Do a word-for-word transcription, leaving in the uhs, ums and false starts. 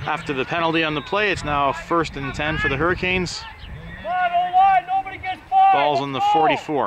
After the penalty on the play, it's now first and ten for the Hurricanes. Ball's on the forty-four.